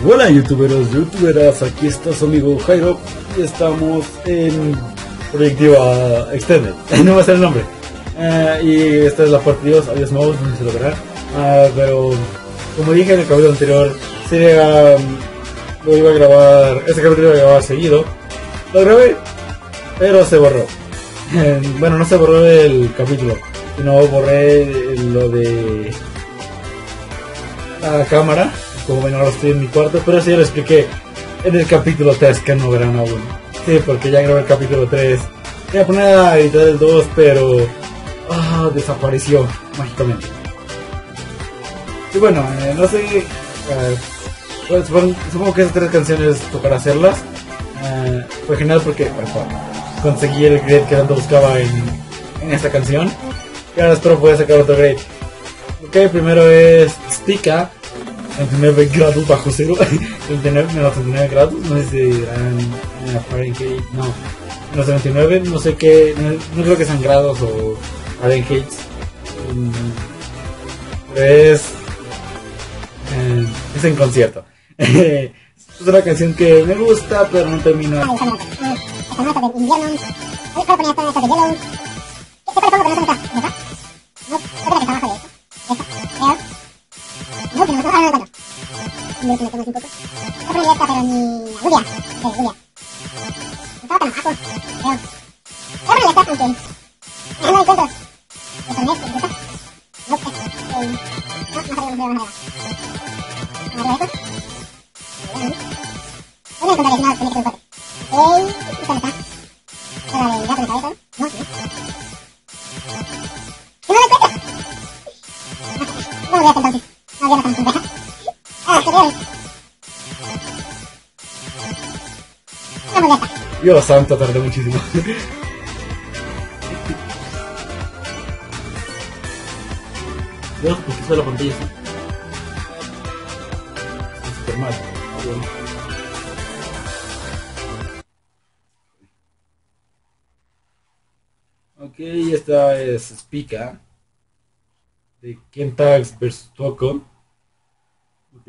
Hola youtuberas, aquí está su amigo Jairo y estamos en Proyectiva Extended, no va a ser el nombre. Y esta es la parte 2, adiós mouse, no sé si lo verá. Pero como dije en el capítulo anterior, lo iba a grabar, este capítulo lo iba a grabar seguido. Lo grabé, pero se borró. Bueno, no se borró el capítulo, sino borré lo de la cámara. Como ven, ahora estoy en mi cuarto, pero sí lo expliqué en el capítulo 3 que no verán aún. Sí, porque ya grabé el capítulo 3. Voy a poner a editar el 2, pero desapareció mágicamente. Y bueno, no sé, pues, supongo que esas 3 canciones tocará hacerlas. Fue genial porque conseguí el grade que tanto buscaba en esta canción. Y ahora espero poder sacar otro grade. Ok, primero es Spica. 29 grados bajo cero. 39 grados, no sé si eran Fahrenheit, no, menos 29, no sé qué, no creo que sean grados o Fahrenheit. Es en concierto. Es una canción que me gusta, pero no termino. Dios santo, tardé muchísimo. Dios, ¿por qué solo la pantalla así? Es super mal. Ok, esta es Spica de Kentax vs Toco. Ok.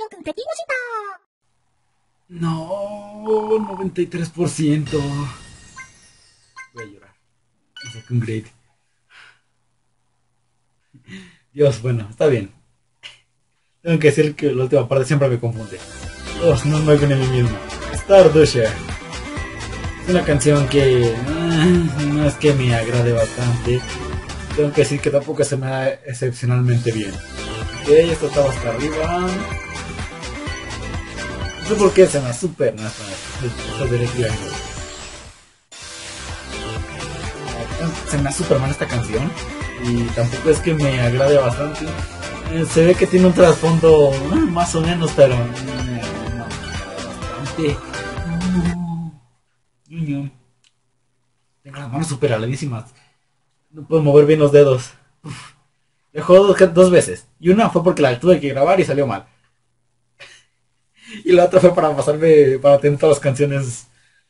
No, 93%. Voy a llorar. Me saqué un grade. Dios, bueno, está bien. Tengo que decir que la última parte siempre me confunde. Dios, no me con mí mismo. Stardusher. Es una canción que no es que me agrade bastante. Tengo que decir que tampoco se me da excepcionalmente bien. Ok, esto estaba hasta arriba. No sé por qué se me da súper nasta. Se me da súper mal esta canción. Y tampoco es que me agrade bastante. Se ve que tiene un trasfondo más o menos, pero no, bastante. Tengo las manos súper aladísimas. No puedo mover bien los dedos. He jugado dos veces. Y una fue porque la tuve que grabar y salió mal. Y la otra fue para pasarme, para tener todas las canciones.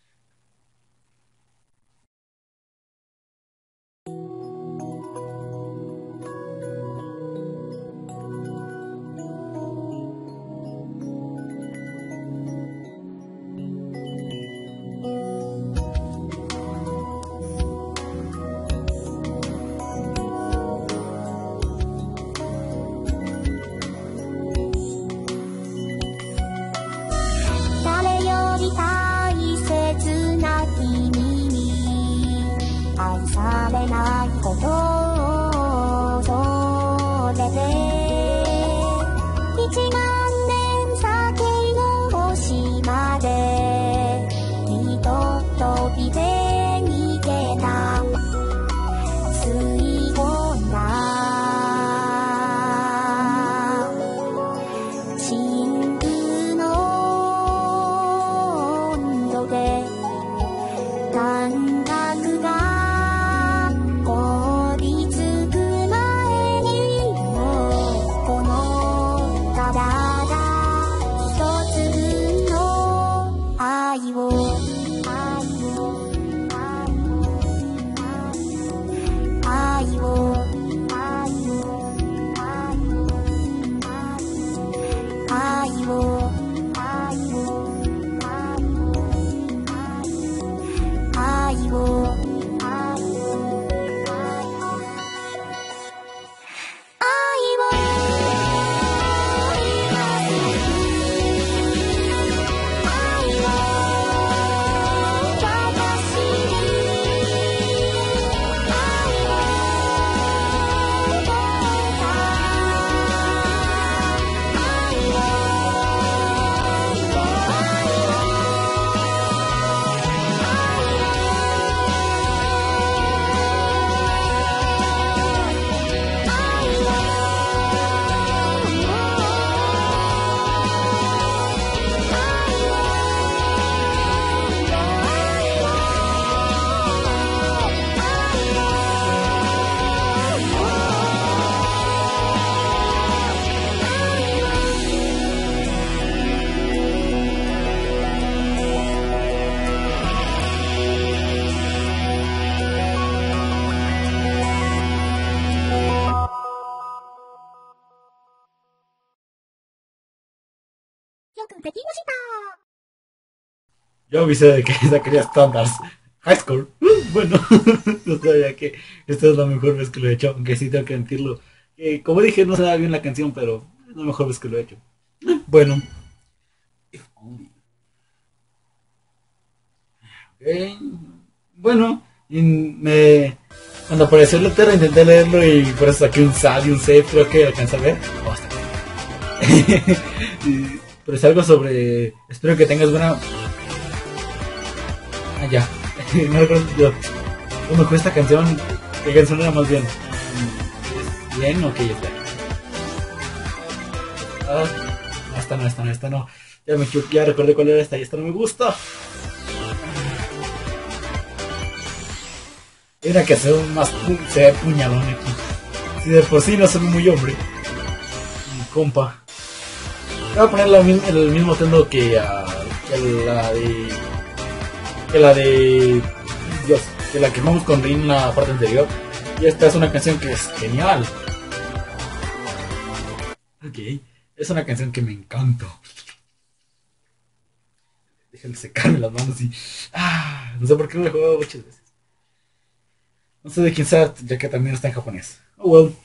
Yo avisé de que sacaría estándares. High score. Bueno, no sabía que esta es la mejor vez que lo he hecho, aunque sí tengo que admitirlo. Como dije, no se da bien la canción, pero es la mejor vez que lo he hecho. Bueno. Okay. Bueno, cuando apareció el letrero intenté leerlo y por eso saqué un SAD y un save, creo que alcanza a ver. Oh, está bien. Pero es algo sobre... Espero que tengas buena... Ah, ya. No recuerdo yo. ¿Cómo fue esta canción? ¿Qué canción era más bien? ¿Bien? Ok, ya está. Ah, esta no. Ya recordé cuál era esta y esta no me gusta. Era que se ve puñalón aquí. Si de por sí no soy muy hombre. Mi compa. Voy a poner el mismo tendo que la de Dios, que la que jugamos con Rin en la parte anterior. Y esta es una canción que es genial. Ok, Es una canción que me encanta. Déjenme secarme las manos y... no sé por qué no lo he jugado muchas veces. No sé de quién sea, ya que también está en japonés. Oh well.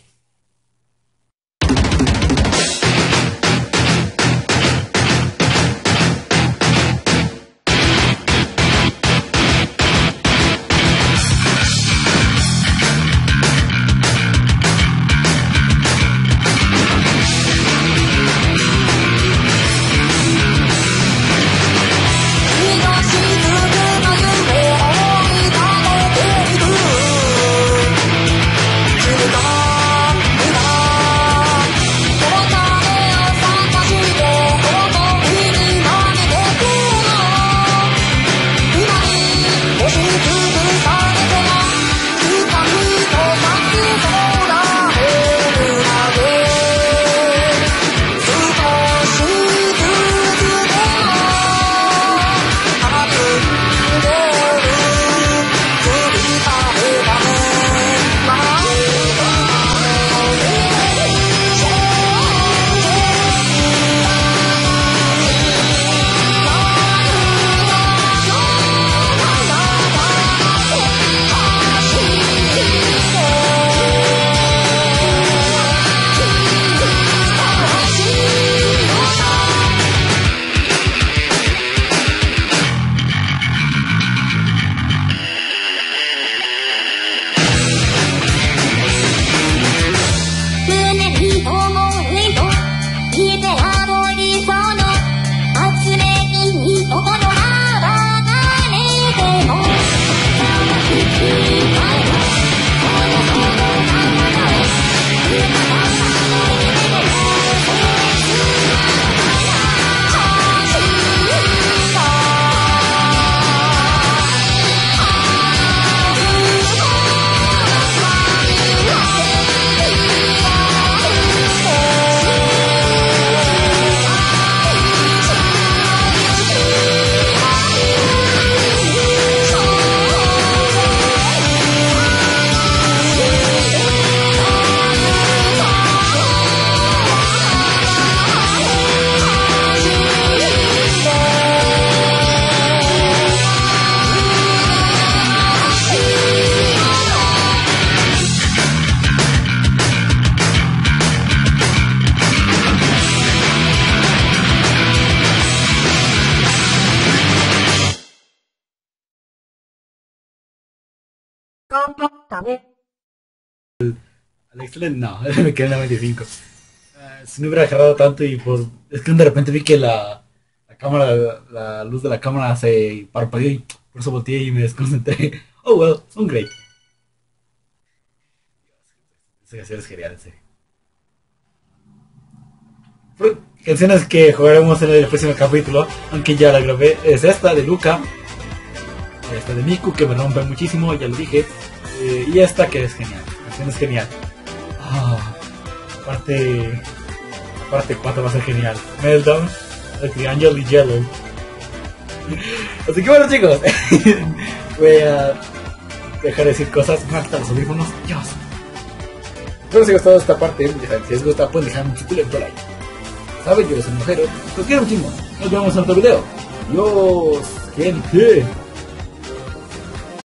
Al excelente, no, me quedé en la 25. Si no hubiera agarrado tanto y por... Es que de repente vi que la cámara, la luz de la cámara se parpadeó y por eso volteé y me desconcentré. Oh well, un great. Esa canción es genial, en serio. Canciones que jugaremos en el próximo capítulo, aunque ya la grabé, es esta de Luca, esta de Miku, que me rompe muchísimo, ya lo dije, y esta que es genial, la canción es genial. Parte 4 va a ser genial. Meltdown, el Triangle y Yellow. Así que bueno, chicos, voy a dejar de decir cosas, me los audífonos, Dios. Espero que os haya gustado esta parte, si les gusta pueden dejar un título por ahí. Saben, yo soy un mujero, los quiero muchísimo. Nos vemos en otro video. Adiós, gente.